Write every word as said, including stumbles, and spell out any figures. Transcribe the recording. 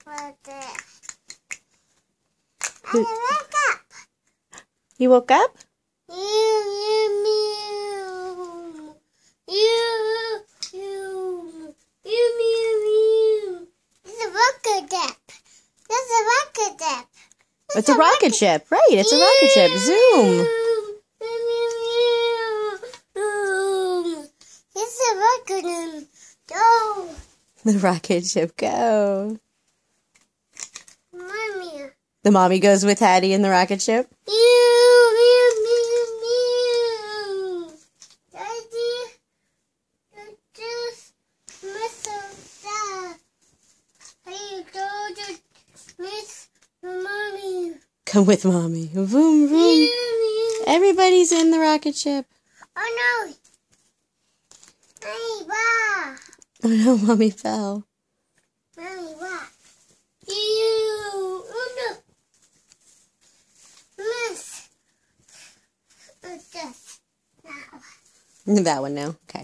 I woke up. You woke up? You, you, you, you, you, you, you. It's a rocket ship. It's a rocket ship. It's a rocket ship, right? It's a rocket ship. Zoom. It's a rocket ship. Go. The rocket ship, go. Mommy. The mommy goes with Hattie in the rocket ship. You, you, you, you. Daddy, just miss that. Hey, go to miss mommy. Come with mommy. Vroom, vroom. Everybody's in the rocket ship. Oh no. Mommy, wow. Oh no, mommy fell. Mommy, wow. You, oh no. Miss. Just now. That one now. Okay.